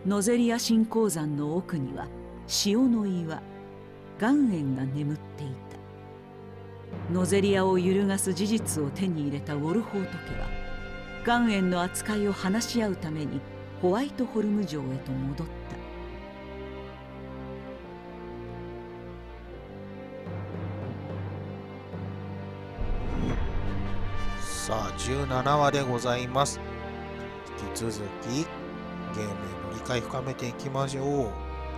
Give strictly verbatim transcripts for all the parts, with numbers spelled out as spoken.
ノゼリア新鉱山の奥には潮の岩岩塩が眠っていた。ノゼリアを揺るがす事実を手に入れたウォルホート家は岩塩の扱いを話し合うためにホワイトホルム城へと戻った。 さあじゅうななわでございます。引き続きゲームへの理解深めていきましょ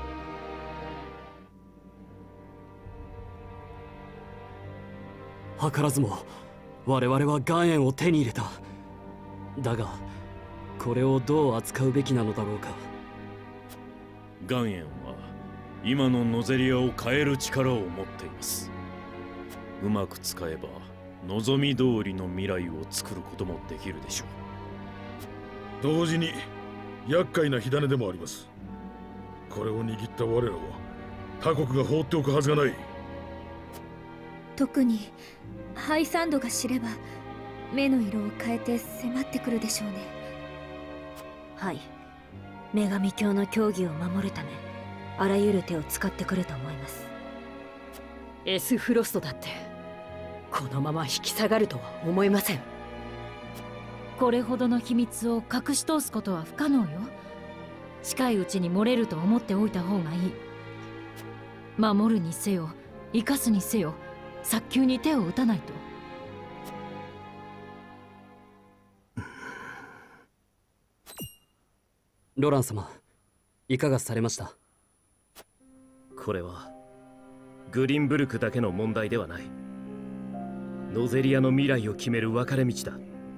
う。図らずも我々は岩塩を手に入れた。だがこれをどう扱うべきなのだろうか。 岩塩は今のノゼリアを変える力を持っています。うまく使えば望み通りの未来を作ることもできるでしょう。同時に厄介な火種でもあります。これを握った我らは他国が放っておくはずがない。 特にハイサンドが知れば目の色を変えて迫ってくるでしょうね。 はい、女神教の教義を守るためあらゆる手を使ってくると思います。 エスフロストだってこのまま引き下がるとは思えません。 これほどの秘密を隠し通すことは不可能よ。近いうちに漏れると思っておいた方がいい。守るにせよ生かすにせよ早急に手を打たないと。 ロラン様、いかがされました？ これはグリンブルクだけの問題ではない。ノゼリアの未来を決める分かれ道だ。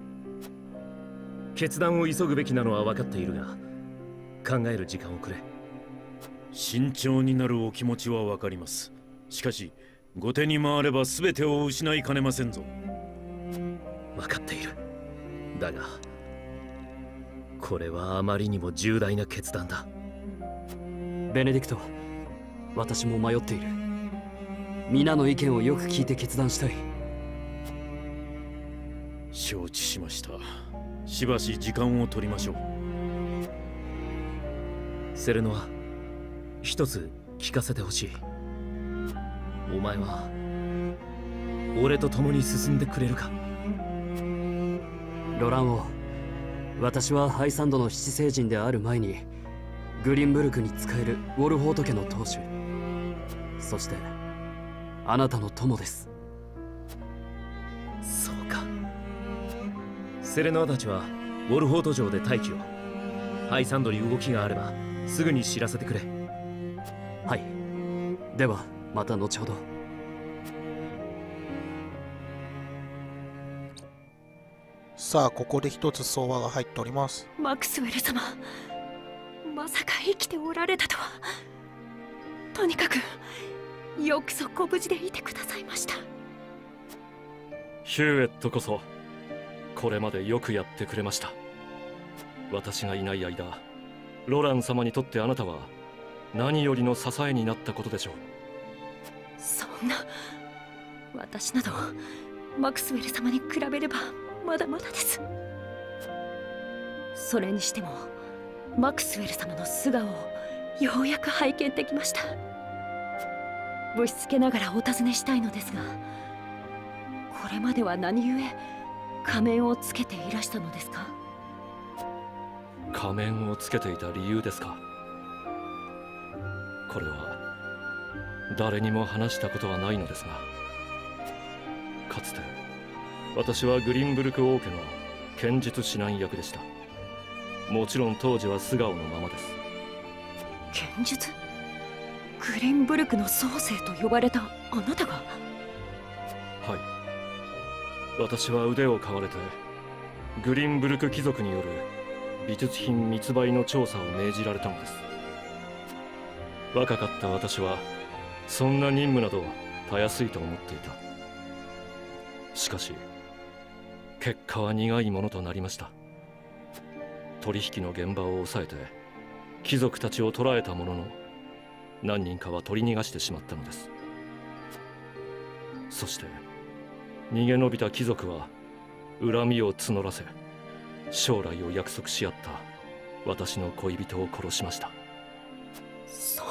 決断を急ぐべきなのは分かっているが、考える時間をくれ。 慎重になるお気持ちは分かります。しかし後手に回れば全てを失いかねませんぞ。 分かっている。だがこれはあまりにも重大な決断だ。 ベネディクト、私も迷っている。皆の意見をよく聞いて決断したい。 承知しました。しばし時間を取りましょう。 セレノは一つ聞かせてほしい。お前は俺と共に進んでくれるか？ ロラン王、私はハイサンドの七星人である前にグリンブルクに仕えるウォルホート家の当主、そしてあなたの友です。 そうか。セレノアたちはウォルホート城で待機を。ハイサンドに動きがあればすぐに知らせてくれ。 はい、ではまた後ほど。 さあここで一つ相話が入っております。 マクスウェル様、まさか生きておられたとは。とにかくよくそご無事でいてくださいました。 ヒューエットこそこれまでよくやってくれました。私がいない間、ロラン様にとってあなたは何よりの支えになったことでしょう。 そんな、私などマクスウェル様に比べればまだまだです。それにしてもマクスウェル様の素顔をようやく拝見できました。ぶしつけながらお尋ねしたいのですが、これまでは何故仮面をつけていらしたのですか？ 仮面をつけていた理由ですか？これは誰にも話したことはないのですが、かつて私はグリンブルク王家の剣術指南役でした。もちろん当時は素顔のままです。 剣術？グリンブルクの創世と呼ばれたあなたが？ はい、私は腕を買われてグリンブルク貴族による美術品密売の調査を命じられたのです。若かった私はそんな任務などたやすいと思っていた。しかし結果は苦いものとなりました。取引の現場を抑えて貴族たちを捕らえたものの、何人かは取り逃がしてしまったのです。そして逃げ延びた貴族は恨みを募らせ将来を約束し合った私の恋人を殺しました。 そん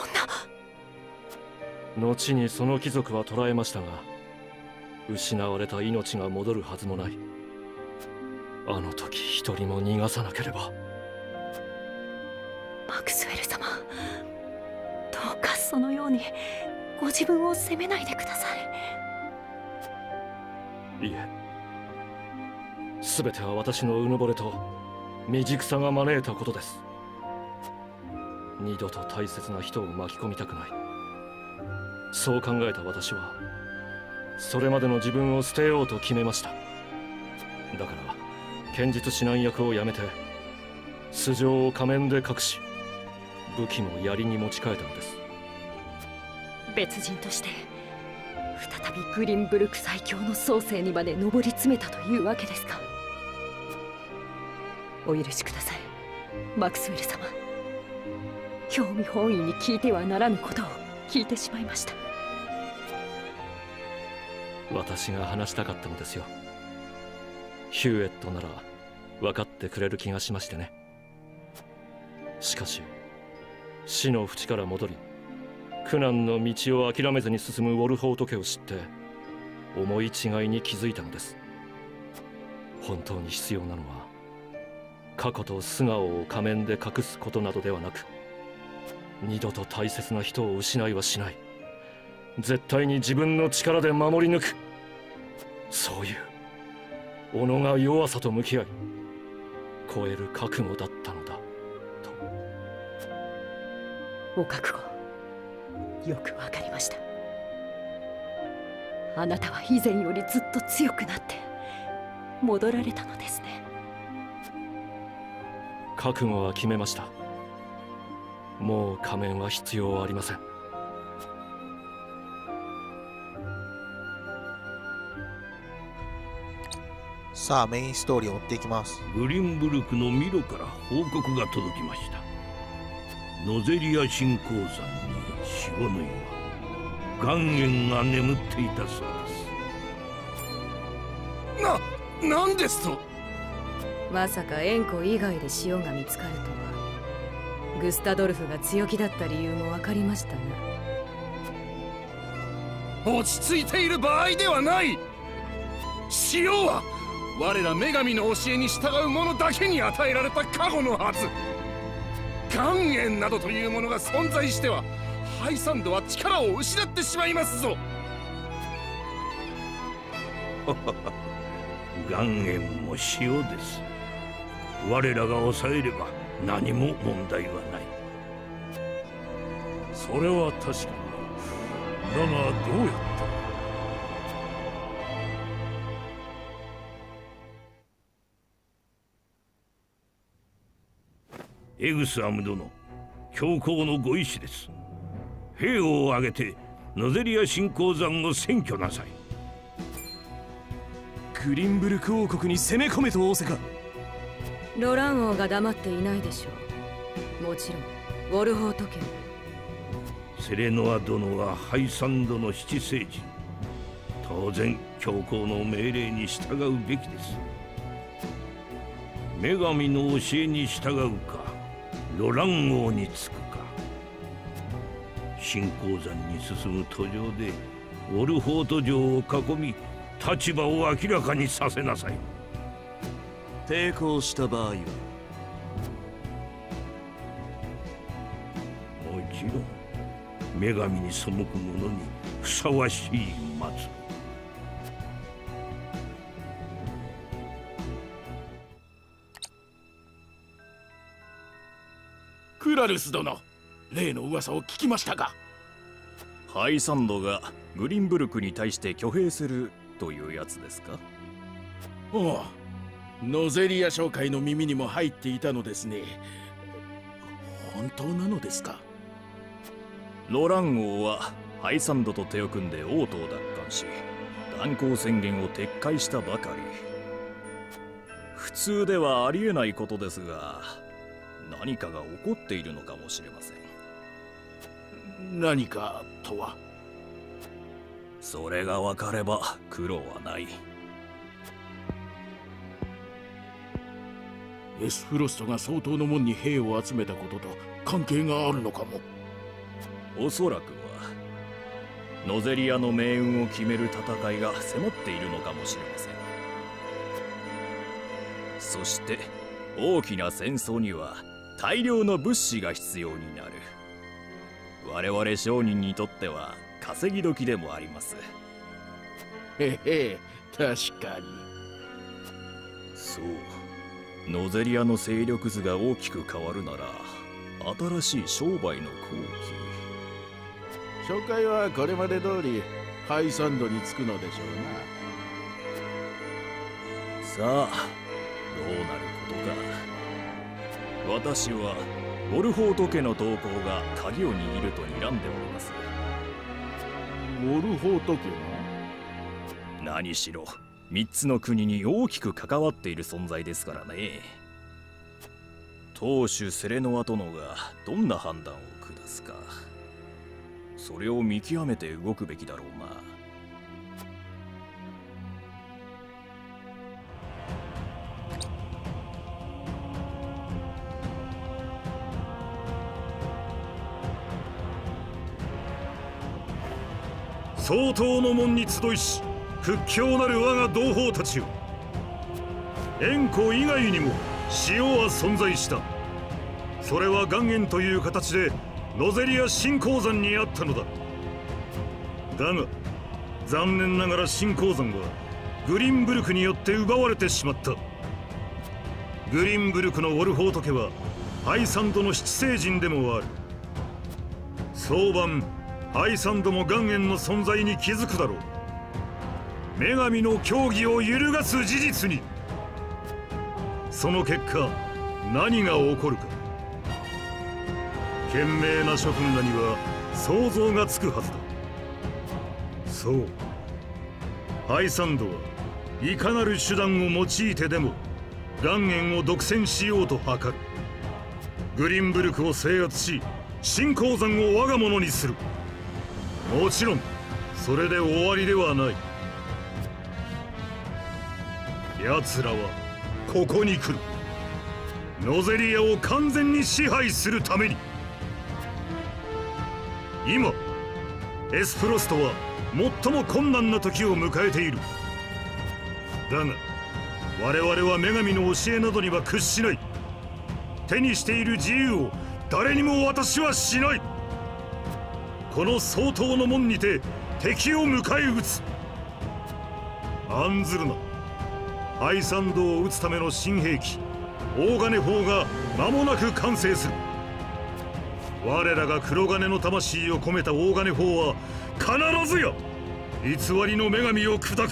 な。後にその貴族は捕らえましたが、失われた命が戻るはずもない。あの時一人も逃がさなければ。 マクスウェル様、どうかそのようにご自分を責めないでください。いえ、全ては私のうぬぼれと未熟さが招いたことです。二度と大切な人を巻き込みたくない。そう考えた私はそれまでの自分を捨てようと決めました。だから剣術指南役をやめて素性を仮面で隠し、武器も槍に持ち替えたのです。 別人として再びグリンブルク最強の創世にまで上り詰めたというわけですか。お許しください、マクスウェル様。興味本位に聞いてはならぬことを聞いてしまいました。 私が話したかったのですよ。ヒューエットなら分かってくれる気がしましてね。しかし死の淵から戻り苦難の道を諦めずに進むウォルホート家を知って思い違いに気づいたのです。本当に必要なのは過去と素顔を仮面で隠すことなどではなく、二度と大切な人を失いはしない、絶対に自分の力で守り抜く、そういう己が弱さと向き合い超える覚悟だったのだと。 お覚悟、よくわかりました。あなたは以前よりずっと強くなって戻られたのですね。 覚悟は決めました。もう仮面は必要ありません。 さあメインストーリーを追っていきます。 グリンブルクのミロから報告が届きました。ノゼリア新鉱山に塩の岩、岩塩が眠っていたそうです。 な、なんですと。 まさか塩湖以外で塩が見つかるとは。グスタドルフが強気だった理由も分かりましたな。落ち着いている場合ではない。塩は我ら女神の教えに従う者だけに与えられた加護のはず。岩塩などというものが存在してはハイサンドは力を失ってしまいますぞ。 岩塩も塩です。我らが抑えれば何も問題はない。 それは確かに。だがどうやって。 エグスアム殿、教皇のご意志です。兵を挙げてノゼリア新鉱山を占拠なさい。 グリンブルク王国に攻め込めと仰せか。 ロラン王が黙っていないでしょう。もちろんウォルホート家も。 セレノア殿はハイサンドの七聖人。当然教皇の命令に従うべきです。女神の教えに従うかロラン王につくか。新鉱山に進む途上でウォルホート城を囲み立場を明らかにさせなさい。 抵抗した場合は。 もちろん女神に背く者にふさわしい末路。 クラルス殿、例の噂を聞きましたか。 ハイサンドがグリンブルクに対して挙兵するというやつですか。 おう、ノゼリア商会の耳にも入っていたのですね。本当なのですか。 ロラン王はハイサンドと手を組んで王都を奪還し断交宣言を撤回したばかり。普通ではありえないことですが何かが起こっているのかもしれません。 何かとは。 それが分かれば苦労はない。 エスフロストが相当の門に兵を集めたことと関係があるのかも。 おそらくはノゼリアの命運を決める戦いが迫っているのかもしれません。そして大きな戦争には大量の物資が必要になる。我々商人にとっては稼ぎ時でもあります。 へへ、確かに。 そう、ノゼリアの勢力図が大きく変わるなら新しい商売の好機。 紹介はこれまで通りハイサンドに着くのでしょうな。さあどうなることか。私はウォルホート家の動向が鍵を握ると睨んでおります。 ウォルホート家が何しろ三つの国に大きく関わっている存在ですからね。当主セレノア殿がどんな判断を下すか、それを見極めて動くべきだろうな。 相当の門に集いし屈強なる我が同胞たちよ。円弧以外にも塩は存在した。それは岩塩という形でノゼリア新鉱山にあったのだ。だが残念ながら新鉱山はグリンブルクによって奪われてしまった。グリンブルクのウォルホート家はハイサンドの七聖人でもある。早晩ハイサンドも岩塩の存在に気づくだろう。女神の教義を揺るがす事実に。その結果何が起こるか、賢明な諸君らには想像がつくはずだ。そう、ハイサンドはいかなる手段を用いてでも岩塩を独占しようと図る。グリンブルクを制圧し新鉱山を我が物にする。もちろんそれで終わりではない。奴らはここに来る。ノゼリアを完全に支配するために。今エスプロストは最も困難な時を迎えている。だが我々は女神の教えなどには屈しない。手にしている自由を誰にも渡しはしない。この相当の門にて敵を迎え撃つ。案ずるな。ハイサンドを撃つための新兵器大金砲が間もなく完成する。我らが黒金の魂を込めた大金砲は必ずや偽りの女神を砕く。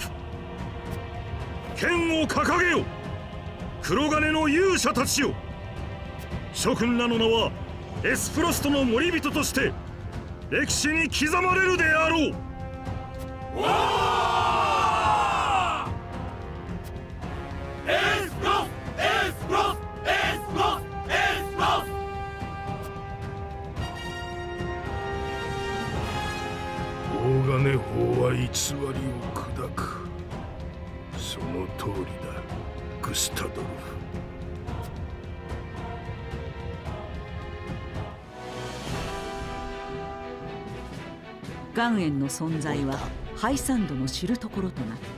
剣を掲げよ、黒金の勇者たちよ。諸君らの名はエスプロストの守人として歴史に刻まれるであろう。 エスプロス、エスプロス、エスプロス、エスプロス。 大金砲は偽りを砕く。その通りだ、グスタドルフ。 岩塩の存在はハイサンドの知るところとなった。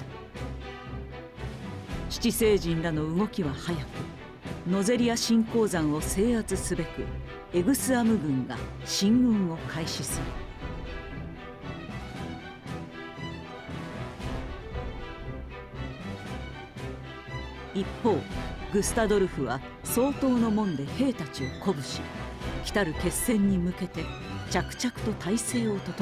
七聖人らの動きは早く、ノゼリア新鉱山を制圧すべくエグスアム軍が進軍を開始する。一方グスタドルフは相当の門で兵たちを鼓舞し、来たる決戦に向けて着々と体制を整えている。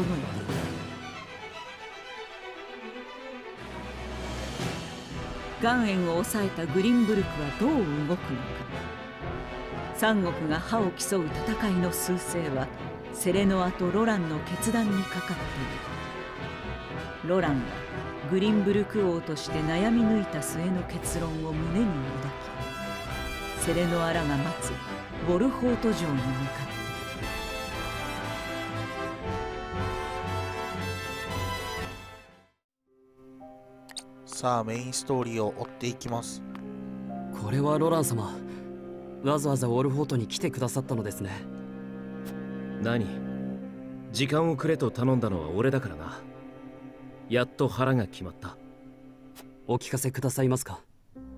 岩塩を抑えたグリンブルクはどう動くのか。三国が覇を競う戦いの趨勢はセレノアとロランの決断にかかっている。ロランはグリンブルク王として悩み抜いた末の結論を胸に抱き、セレノアらが待つウォルホート城に向かった。 さあメインストーリーを追っていきます。 これはロラン様、 わざわざウォルフォートに来てくださったのですね。 何？時間をくれと頼んだのは俺だからな。やっと腹が決まった。 お聞かせくださいますか？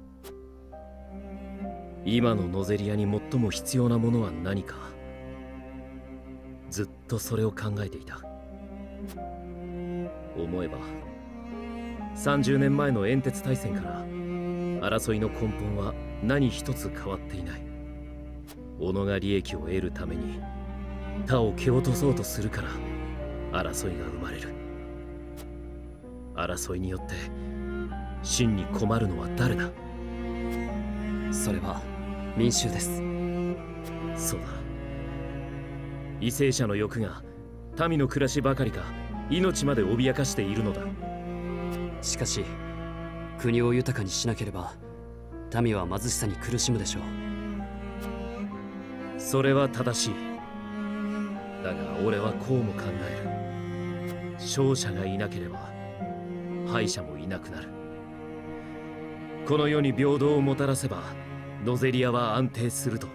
今のノゼリアに最も必要なものは何か。ずっとそれを考えていた。思えばさんじゅうねんまえの煙鉄大戦から争いの根本は何一つ変わっていない。己が利益を得るために他を蹴落とそうとするから争いが生まれる。争いによって真に困るのは誰だ？ それは民衆です。 そうだ。為政者の欲が民の暮らしばかりか命まで脅かしているのだ。 しかし国を豊かにしなければ民は貧しさに苦しむでしょう。 それは正しい。だが俺はこうも考える。勝者がいなければ敗者もいなくなる。この世に平等をもたらせばノゼリアは安定すると。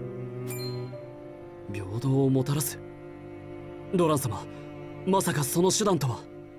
平等をもたらす？ロラン様、まさかその手段とは？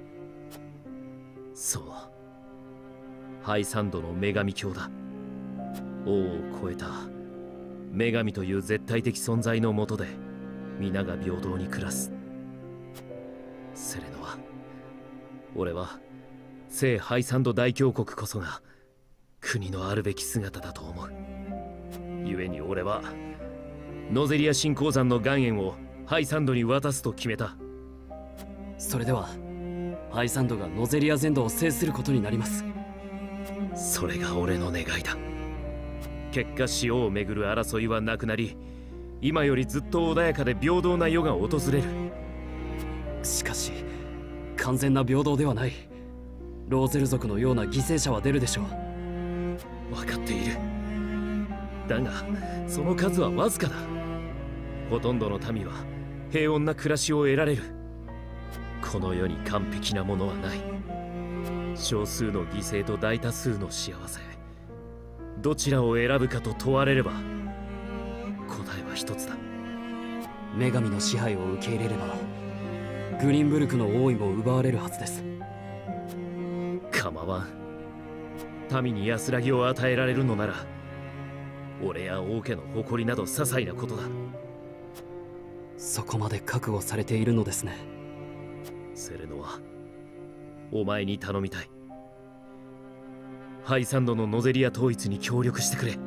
そう、ハイサンドの女神教だ。王を超えた女神という絶対的存在のもとで皆が平等に暮らす。セレノは、俺は聖ハイサンド大教国こそが国のあるべき姿だと思う。故に俺はノゼリア新鉱山の岩塩をハイサンドに渡すと決めた。 それではハイサンドがノゼリア全土を制することになります。 それが俺の願いだ。結果塩をめぐる争いはなくなり、今よりずっと穏やかで平等な世が訪れる。 しかし完全な平等ではない。ローゼル族のような犠牲者は出るでしょう。 分かっている。だがその数はわずかだ。ほとんどの民は平穏な暮らしを得られる。この世に完璧なものはない。少数の犠牲と大多数の幸せ、どちらを選ぶかと問われれば答えは一つだ。 女神の支配を受け入れればグリンブルクの王位も奪われるはずです。 構わん。民に安らぎを与えられるのなら俺や王家の誇りなど些細なことだ。 そこまで覚悟されているのですね。 セレノはお前に頼みたい。ハイサンドのノゼリア統一に協力してくれ。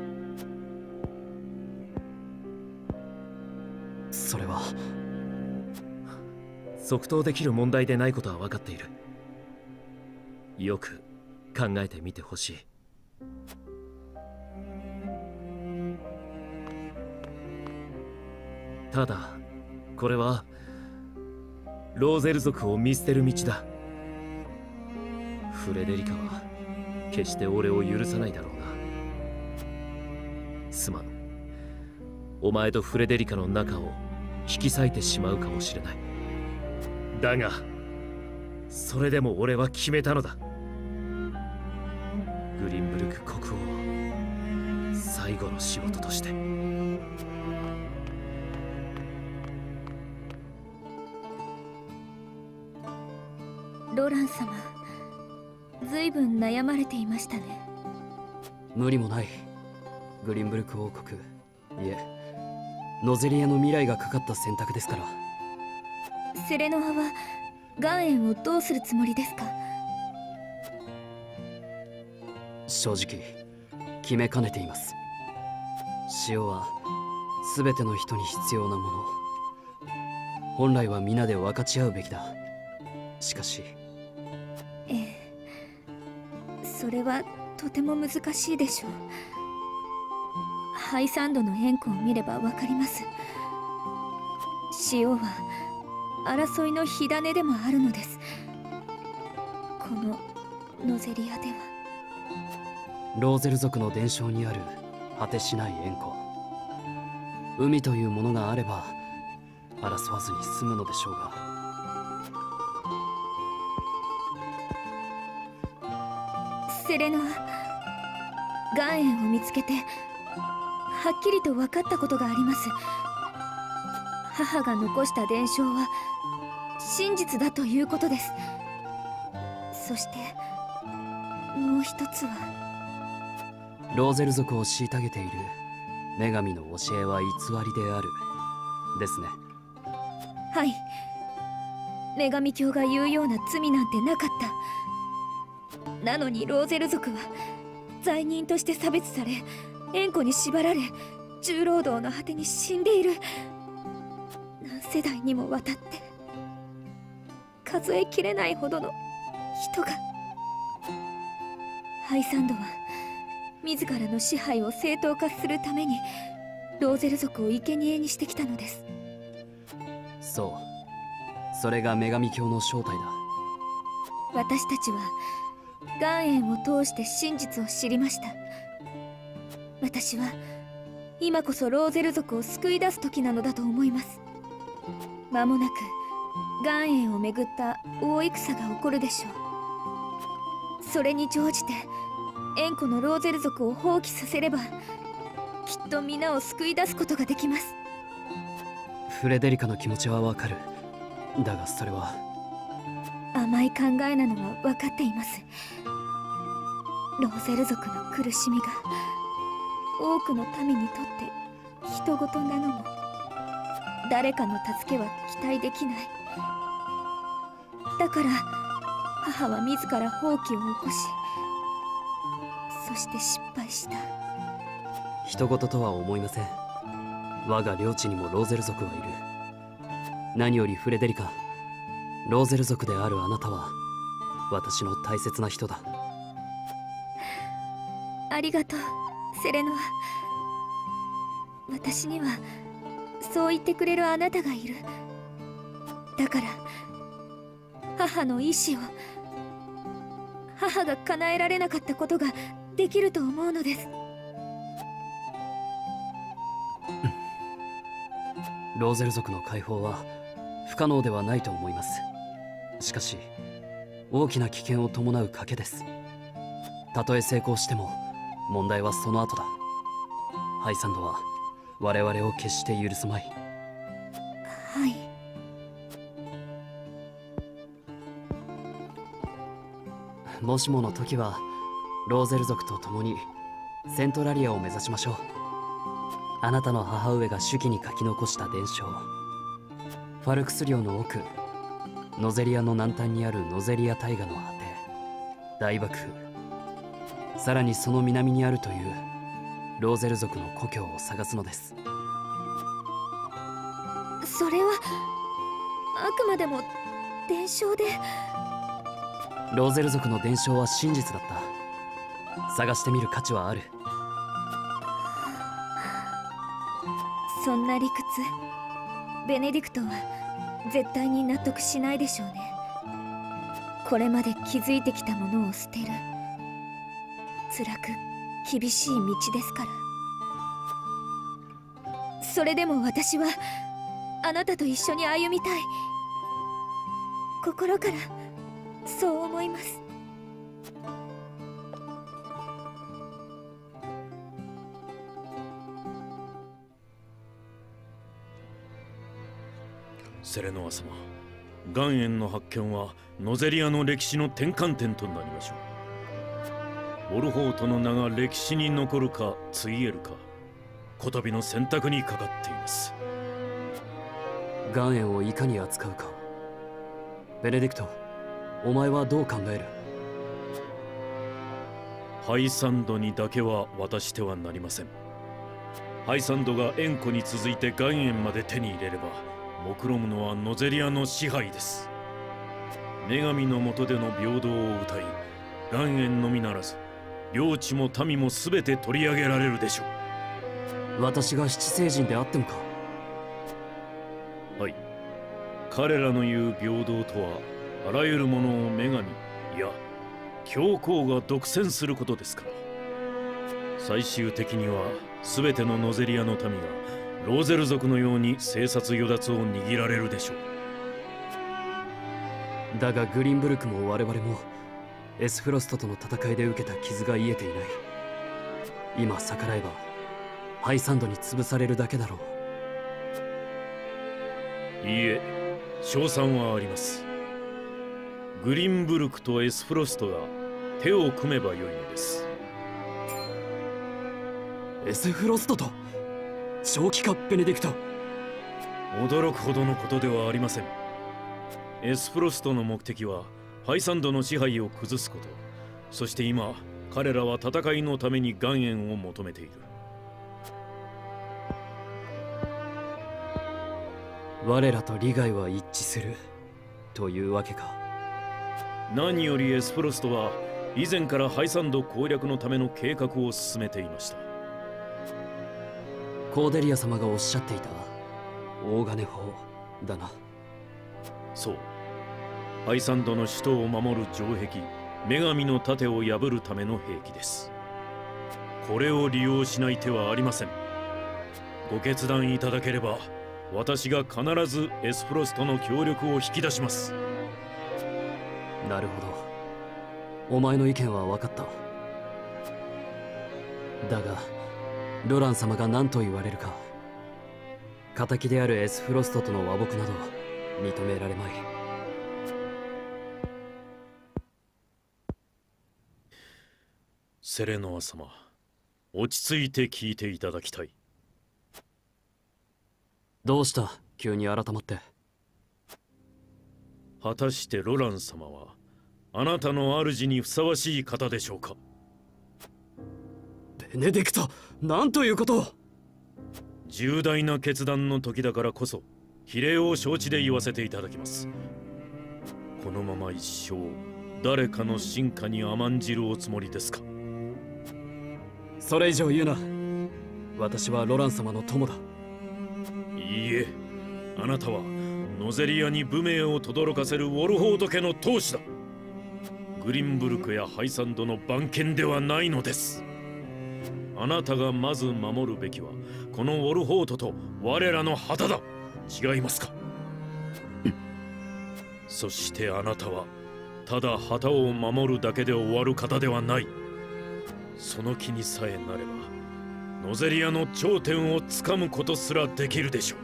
それは即答できる問題でないことは分かっている。よく考えてみてほしい。ただこれはローゼル族を見捨てる道だ。フレデリカは決して俺を許さないだろうな。すまん。お前とフレデリカの仲を引き裂いてしまうかもしれない。だがそれでも俺は決めたのだ。グリンブルク国王を最後の仕事として。 ロラン様、ずいぶん悩まれていましたね。 無理もない。グリンブルク王国、いえノゼリアの未来がかかった選択ですから。 セレノアは岩塩をどうするつもりですか？ 正直決めかねています。塩は全ての人に必要なもの。本来は皆で分かち合うべきだ。しかしええ、それはとても難しいでしょう。ハイサンドの変更を見ればわかります。塩は争いの火種でもあるのです。このノゼリアではローゼル族の伝承にある果てしない縁故。海というものがあれば争わずに済むのでしょうが。 セレノア、岩塩を見つけてはっきりと分かったことがあります。母が残した伝承は真実だということです。そしてもう一つは、 ローゼル族を虐げている女神の教えは偽りであるですね。 はい、女神教が言うような罪なんてなかった。なのにローゼル族は罪人として差別され、縁故に縛られ、重労働の果てに死んでいる。何世代にもわたって数えきれないほどの人が。ハイサンドは自らの支配を正当化するためにローゼル族を生贄にしてきたのです。 そう、それが女神教の正体だ。 私たちは岩塩を通して真実を知りました。私は今こそローゼル族を救い出す時なのだと思います。間もなく岩塩をめぐった大戦が起こるでしょう。それに乗じて縁故のローゼル族を放棄させれば、きっと皆を救い出すことができます。 フレデリカの気持ちはわかる。だがそれは甘い考えなのは分かっています。ローゼル族の苦しみが多くの民にとって人事なのも、誰かの助けは期待できない。だから母は自ら放棄を起こし、そして失敗した。 人事とは思いません。我が領地にもローゼル族はいる。何よりフレデリカ、ローゼル族であるあなたは私の大切な人だ。 ありがとう、セレノア。私にはそう言ってくれるあなたがいる。だから母の意志を、母が叶えられなかったことができると思うのです。 ローゼル族の解放は不可能ではないと思います。しかし大きな危険を伴う賭けです。たとえ成功しても問題はその後だ。ハイサンドは我々を決して許すまい。 はい。 もしもの時はローゼル族と共にセントラリアを目指しましょう。あなたの母上が手記に書き残した伝承、ファルクス領の奥、ノゼリアの南端にあるノゼリア大河の果て、大幕府、さらにその南にあるというローゼル族の故郷を探すのです。 それはあくまでも伝承で。 ローゼル族の伝承は真実だった。探してみる価値はある。 そんな理屈、ベネディクトは絶対に納得しないでしょうね。これまで築いてきたものを捨てる、辛く厳しい道ですから。それでも私はあなたと一緒に歩みたい。心からそう思います。 セレノア様、岩塩の発見はノゼリアの歴史の転換点となりましょう。ウォルホートの名が歴史に残るかついえるか、こたびの選択にかかっています。 岩塩をいかに扱うか。ベネディクト、お前はどう考える？ ハイサンドにだけは渡してはなりません。ハイサンドが縁故に続いて岩塩まで手に入れれば、目論むのはノゼリアの支配です。女神の下での平等を謳い、岩塩のみならず領地も民も全て取り上げられるでしょう。私が七聖人であってもか？ はい。彼らの言う平等とは、あらゆるものを女神、いや教皇が独占することですから。最終的には全てのノゼリアの民がローゼル族のように生殺与奪を握られるでしょう。だがグリンブルクも我々もエスフロストとの戦いで受けた傷が癒えていない。今逆らえばハイサンドに潰されるだけだろう。いいえ、勝算はあります。グリンブルクとエスフロストが手を組めばよいのです。 エスフロストと正気か、ベネディクト。 驚くほどのことではありません。エスフロストの目的はハイサンドの支配を崩すこと。そして今彼らは戦いのために岩塩を求めている。 我らと利害は一致するというわけか。 何よりエスフロストは以前からハイサンド攻略のための計画を進めていました。 コーデリア様がおっしゃっていた大金法だな。 そう、ハイサンドの首都を守る城壁、女神の盾を破るための兵器です。これを利用しない手はありません。ご決断いただければ私が必ずエスフロストの協力を引き出します。 なるほど、お前の意見は分かった。だがロラン様が何と言われるか。仇であるエスフロストとの和睦など認められまい。 セレノア様、落ち着いて聞いていただきたい。 どうした急に改まって。 果たしてロラン様はあなたの主にふさわしい方でしょうか。 ベネディクト、なんということを。 重大な決断の時だからこそ比例を承知で言わせていただきます。このまま一生誰かの進化に甘んじるおつもりですか。 それ以上言うな。私はロラン様の友だ。 いいえ、あなたはノゼリアに武名を轟かせるウォルホート家の当主だ。グリンブルクやハイサンドの番犬ではないのです。あなたがまず守るべきはこのウォルホートと我らの旗だ。違いますか。そしてあなたはただ旗を守るだけで終わる方ではない。その気にさえなればノゼリアの頂点をつかむことすらできるでしょう。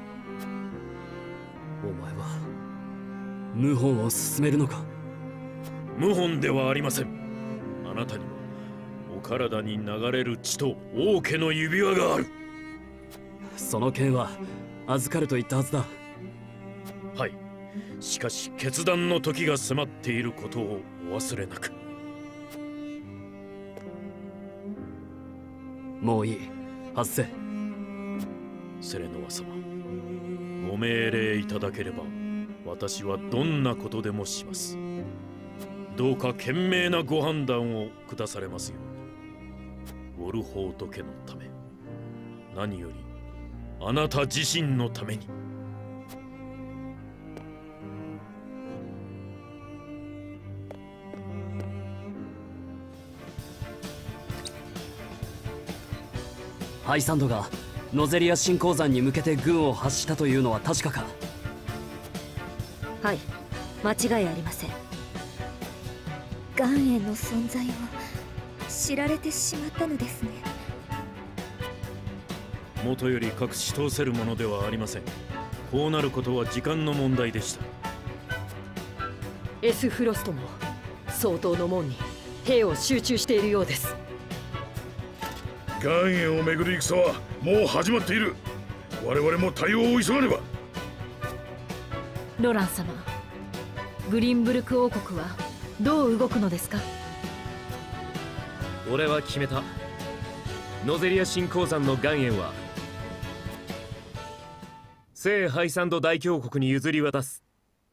お前は謀反を進めるのか。 謀反ではありません。あなたにもお体に流れる血と王家の指輪がある。 その剣は預かると言ったはずだ。 はい、しかし決断の時が迫っていることをお忘れなく。 もういい、発せ。 セレノア様、ご命令いただければ私はどんなことでもします。どうか賢明なご判断を下されますように。ウォルホート家のため、何よりあなた自身のために。 ハイサンドがノゼリア新鉱山に向けて軍を発したというのは確かか。 はい、間違いありません。 岩塩の存在を知られてしまったのですね。 もとより隠し通せるものではありません。こうなることは時間の問題でした。 エスフロストも相当の門に兵を集中しているようです。 岩塩をめぐる戦はもう始まっている。我々も対応を急がねば。 ロラン様、グリンブルク王国はどう動くのですか。 俺は決めた。ノゼリア新鉱山の岩塩は聖ハイサンド大教国に譲り渡す。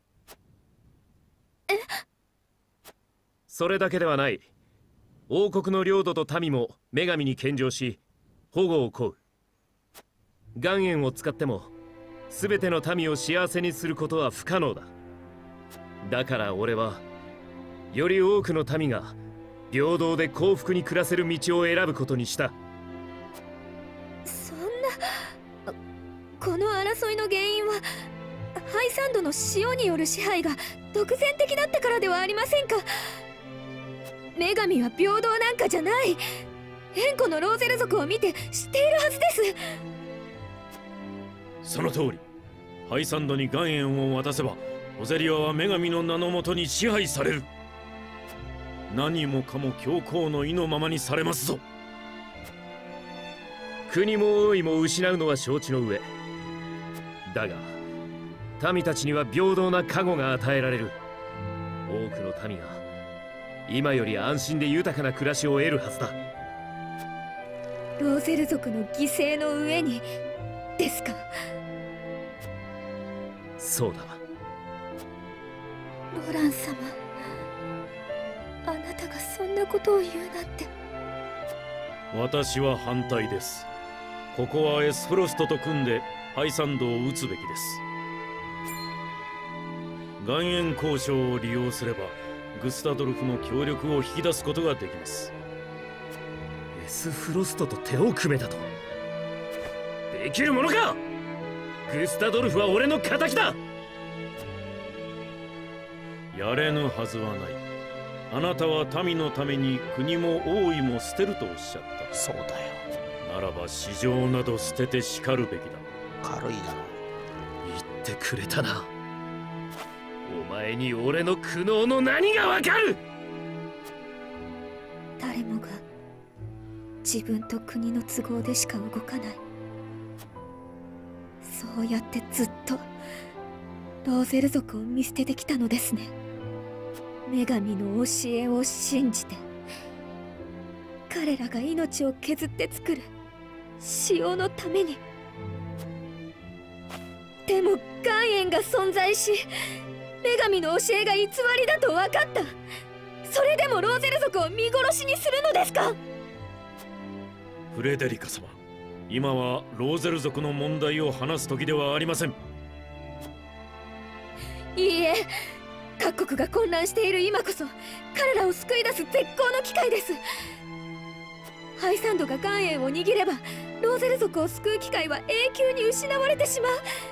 え？ それだけではない。王国の領土と民も女神に献上し保護を請う。岩塩を使っても全ての民を幸せにすることは不可能だ。だから俺はより多くの民が平等で幸福に暮らせる道を選ぶことにした。 そんな、この争いの原因はハイサンドの塩による支配が独善的だったからではありませんか。女神は平等なんかじゃない。 縁故のローゼル族を見て知っているはずです。 その通り。ハイサンドに岩塩を渡せばロゼリアは女神の名のもとに支配される。何もかも教皇の意のままにされますぞ。 国も王位も失うのは承知の上だが、民たちには平等な加護が与えられる。多くの民が今より安心で豊かな暮らしを得るはずだ。 ローゼル族の犠牲の上にですか？ そうだ。 ロラン様、あなたがそんなことを言うなんて。 私は反対です。ここはエスフロストと組んでハイサンドを撃つべきです。岩塩交渉を利用すればグスタドルフの協力を引き出すことができます。 エスフロストと手を組めたとできるものか。グスタドルフは俺の仇だ。 やれぬはずはない。あなたは民のために国も王位も捨てるとおっしゃった。 そうだよ。 ならば市場など捨ててしかるべきだ。 軽いだろ。 言ってくれたな。お前に俺の苦悩の何がわかる。 誰もが自分と国の都合でしか動かない。そうやってずっとローゼル族を見捨ててきたのですね。女神の教えを信じて彼らが命を削って作る塩のために。でも岩塩が存在し女神の教えが偽りだと分かった。それでもローゼル族を見殺しにするのですか？ フレデリカ様、今はローゼル族の問題を話す時ではありません。 いいえ、各国が混乱している今こそ彼らを救い出す絶好の機会です。ハイサンドが岩塩を握ればローゼル族を救う機会は永久に失われてしまう。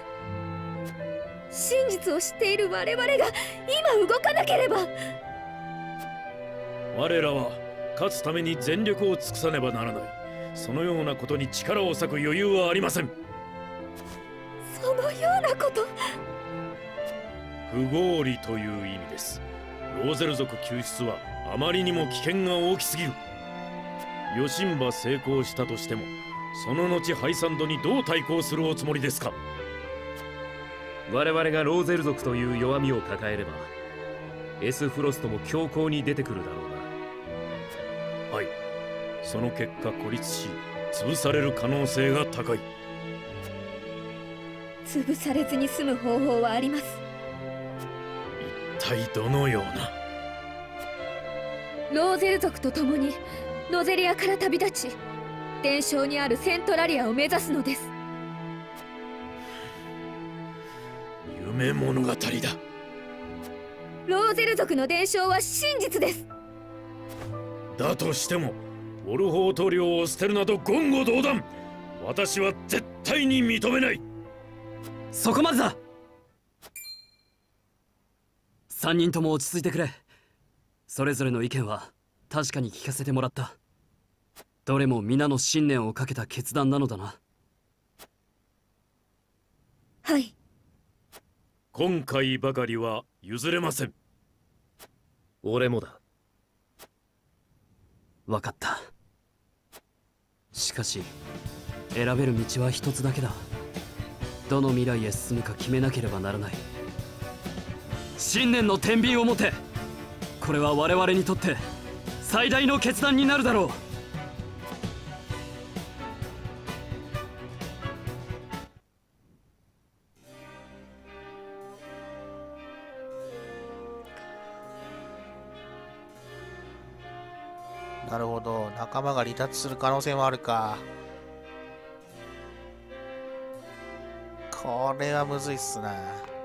真実を知っている我々が今動かなければ。 我らは勝つために全力を尽くさねばならない。そのようなことに力を割く余裕はありません。 そのようなこと。 不合理という意味です。ローゼル族救出はあまりにも危険が大きすぎる。ヨシンバ成功したとしてもその後ハイサンドにどう対抗するおつもりですか？ 我々がローゼル族という弱みを抱えればエスフロストも強硬に出てくるだろうな。 はい、その結果孤立し潰される可能性が高い。 潰されずに済む方法はあります。 一体どのような。 ローゼル族と共にノゼリアから旅立ち伝承にあるセントラリアを目指すのです。 夢物語だ。 ローゼル族の伝承は真実です。 だとしてもウォルホート領を捨てるなど言語道断。私は絶対に認めない。 そこまでだ。三人とも落ち着いてくれ。それぞれの意見は確かに聞かせてもらった。どれも皆の信念をかけた決断なのだな。 はい。 今回ばかりは譲れません。 俺もだ。 分かった。しかし選べる道は一つだけだ。どの未来へ進むか決めなければならない。信念の天秤を持て。これは我々にとって最大の決断になるだろう。 なるほど、仲間が離脱する可能性もあるか。これはむずいっすな。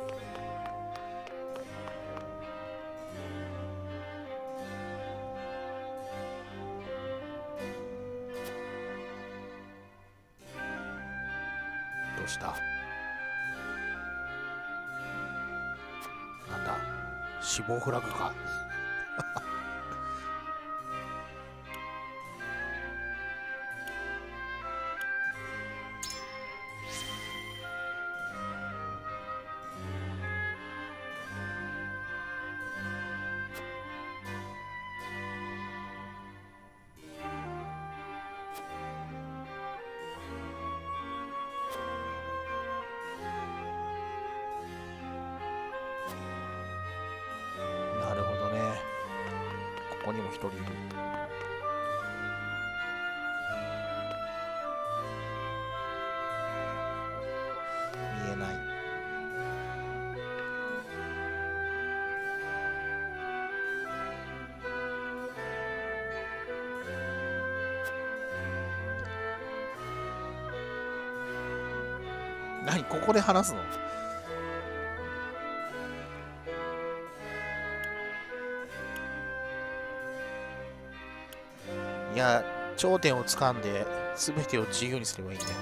どうした？なんだ？死亡フラグか。 も一人いる。見えない。何ここで話すの？いや、頂点を掴んで全てを自由にすればいいんだよ。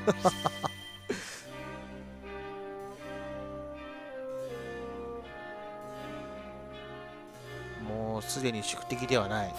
もうすでに宿敵ではない。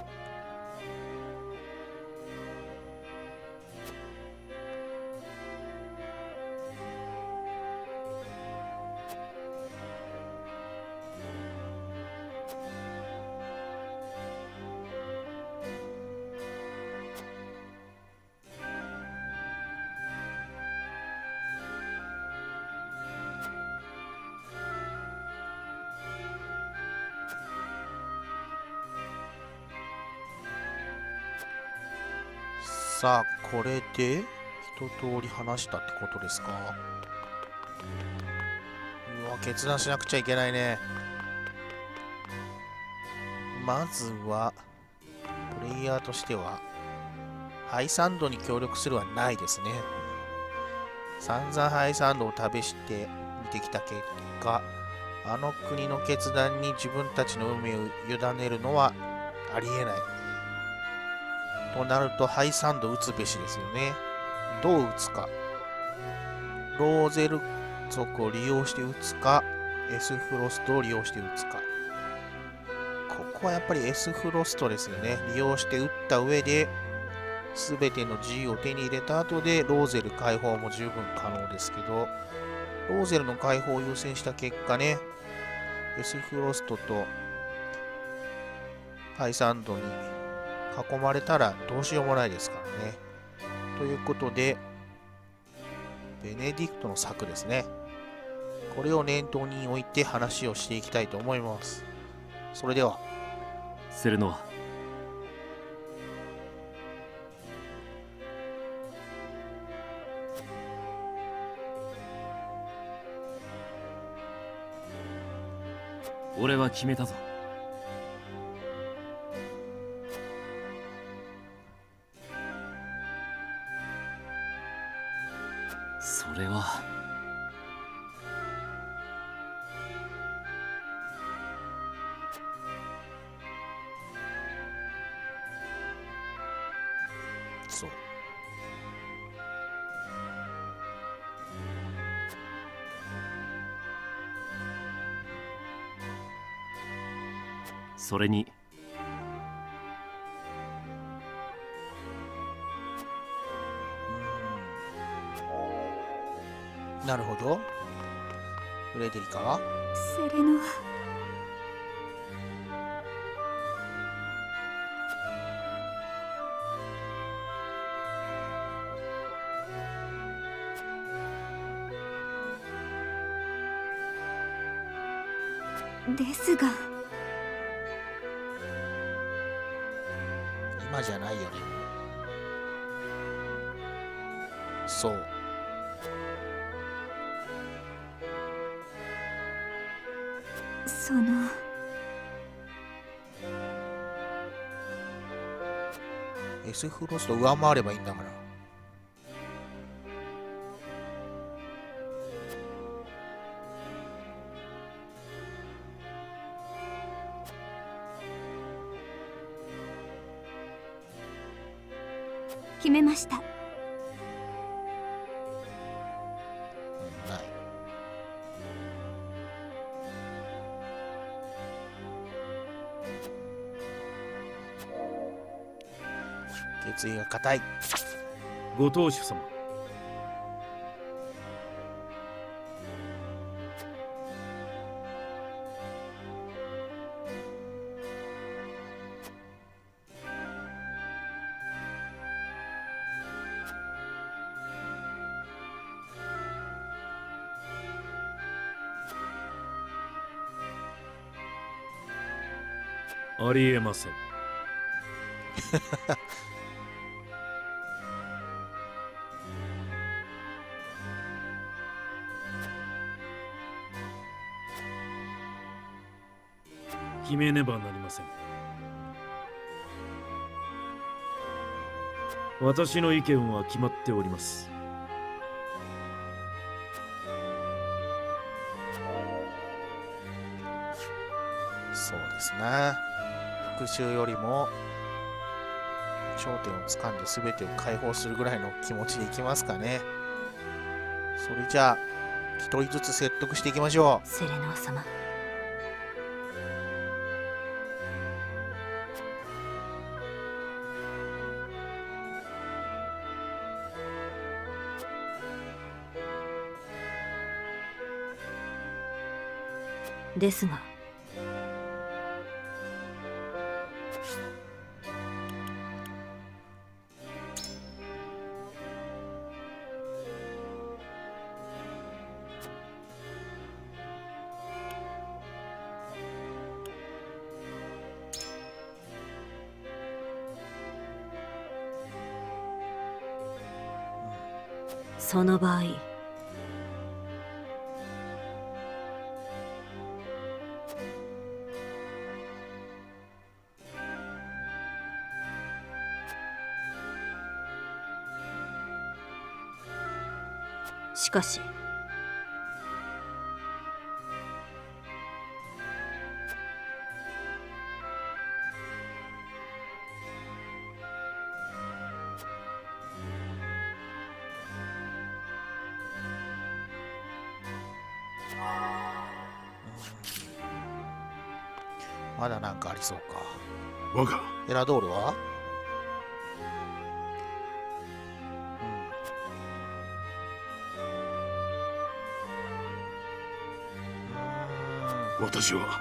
さあ、これで一通り話したってことですか。うわ、決断しなくちゃいけないね。まずは、プレイヤーとしては、ハイサンドに協力するはないですね。散々ハイサンドを試して見てきた結果、あの国の決断に自分たちの運命を委ねるのはありえない。となると、ハイサンド打つべしですよね。どう打つか。ローゼル族を利用して打つか、エスフロストを利用して打つか。ここはやっぱりエスフロストですよね。利用して打った上で、すべての自由を手に入れた後で、ローゼル解放も十分可能ですけど、ローゼルの解放を優先した結果ね、エスフロストとハイサンドに囲まれたらどうしようもないですからね。ということで、ベネディクトの策ですね。これを念頭に置いて話をしていきたいと思います。それでは。 セルノア。俺は決めたぞ。それはそう。 それになるほど。フレデリカはセレノアですが今じゃないよね。そう。 そのエスフロスト上回ればいいんだから。 決めました。 ない。決意が固い。 ご当主様。ありえません。 決めねばなりません。私の意見は決まっております。 そうですね。復讐よりも頂点を掴んで全てを解放するぐらいの気持ちでいきますかね。それじゃあ一人ずつ説得していきましょう。 セレノア様、ですがその場合しかしまだなんかありそうか。 我がエラドールは私は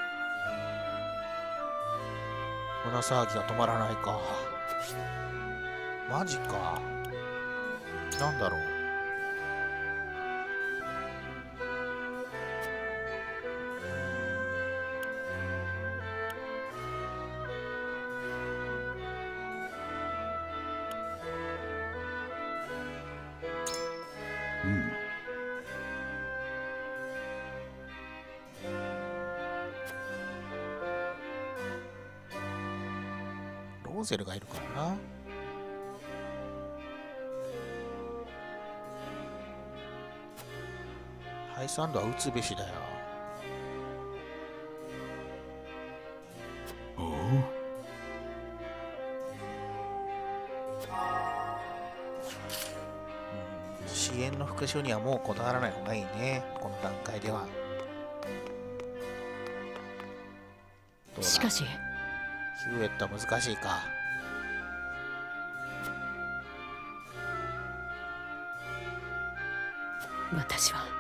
胸騒ぎが止まらないか。マジか。なんだろう。 うんローゼルがいるからな。ハイサンドは打つべしだよ。 おお、 支援の復讐にはもうこだわらない方がいいね、この段階では。どうだ、 しかしヒューエットは難しいか。 私は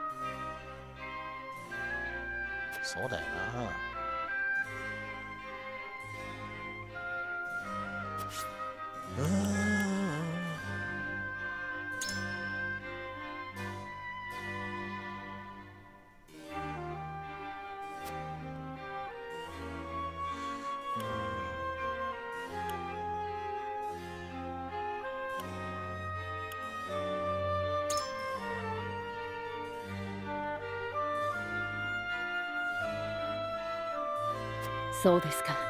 そうだよな。うーん、 そうですか。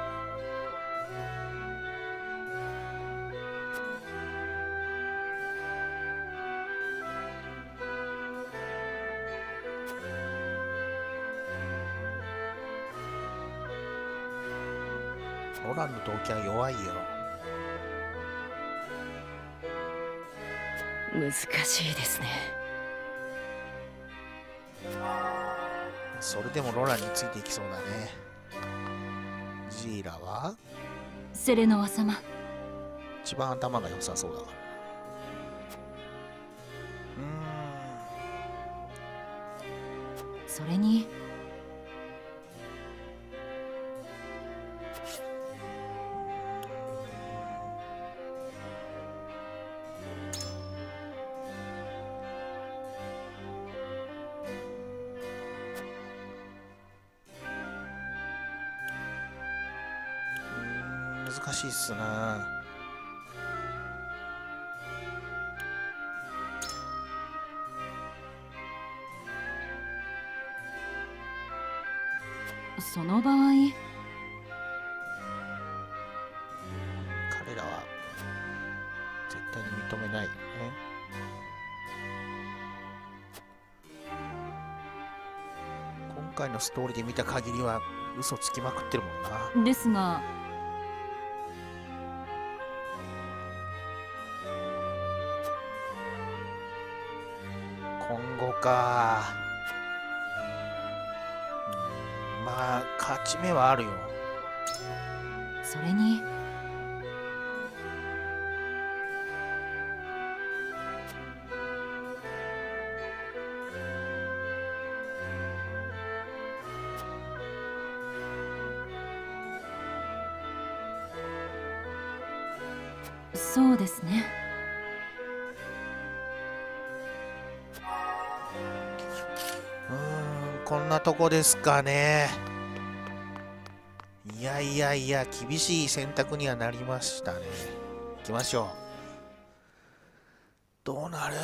ロランの動機は弱いよ。 難しいですね。 それでもロランについていきそうだね。ジーラはセレノア様、 一番頭が良さそうだから。うーん、 それに難難しいっすな。 その場合、 彼らは絶対に認めないよね。今回のストーリーで見た限りは嘘つきまくってるもんな。 ですが今後か。まあ勝ち目はあるよ。 それにそうですね。 うーん、こんなとこですかね。いやいやいや、厳しい選択にはなりましたね。行きましょう。どうなる？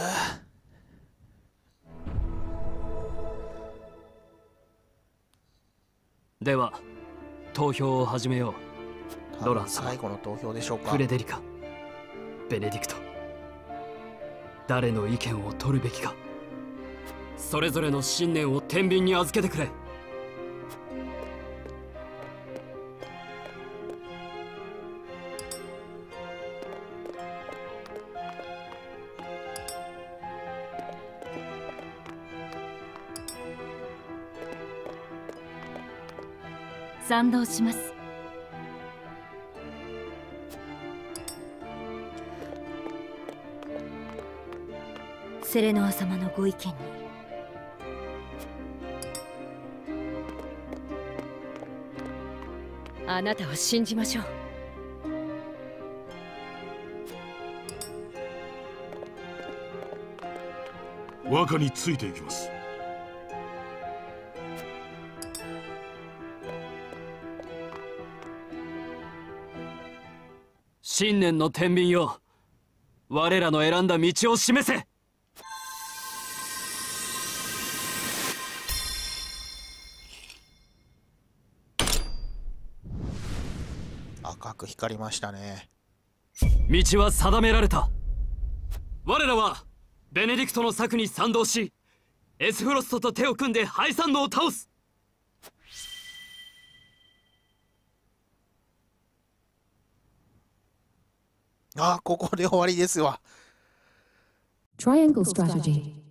では投票を始めよう。ロランス、 最後の投票でしょうか。 フレデリカ、ベネディクト、誰の意見を取るべきか、それぞれの信念を天秤に預けてくれ。 賛同します。 セレノア様のご意見に。 あなたを信じましょう。 和歌についていきます。 信念の天秤よ、我らの選んだ道を示せ。 赤く光りましたね。 道は定められた。我らはベネディクトの策に賛同し、エスフロストと手を組んでハイサンドを倒す。 あ、ここで終わりですわ。 Triangle strategy.